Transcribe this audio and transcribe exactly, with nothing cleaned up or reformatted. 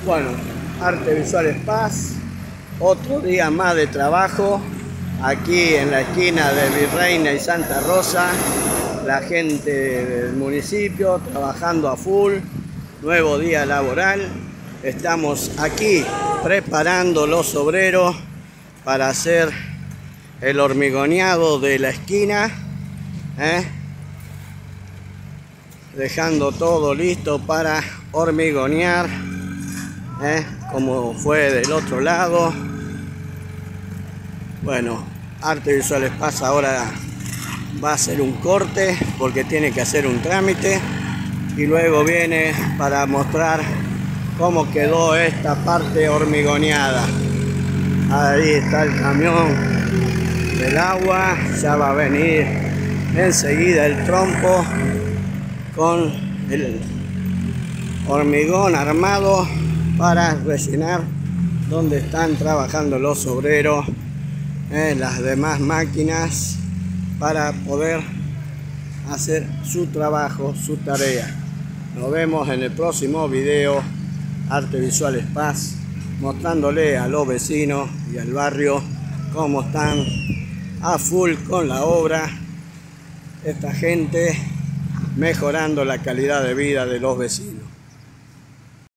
Bueno, Arte Visuales Paz, otro día más de trabajo aquí en la esquina de Virreina y Santa Rosa. La gente del municipio trabajando a full, nuevo día laboral. Estamos aquí preparando los obreros para hacer el hormigoneado de la esquina, ¿eh? Dejando todo listo para hormigonear, ¿eh? Como fue del otro lado. Bueno, Arte Visuales Paz ahora va a hacer un corte porque tiene que hacer un trámite y luego viene para mostrar cómo quedó esta parte hormigoneada. Ahí está el camión del agua, ya va a venir enseguida el trompo con el hormigón armado para rellenar donde están trabajando los obreros, eh, las demás máquinas, para poder hacer su trabajo, su tarea. Nos vemos en el próximo video. Arte Visuales Paz, mostrándole a los vecinos y al barrio cómo están a full con la obra. Esta gente mejorando la calidad de vida de los vecinos.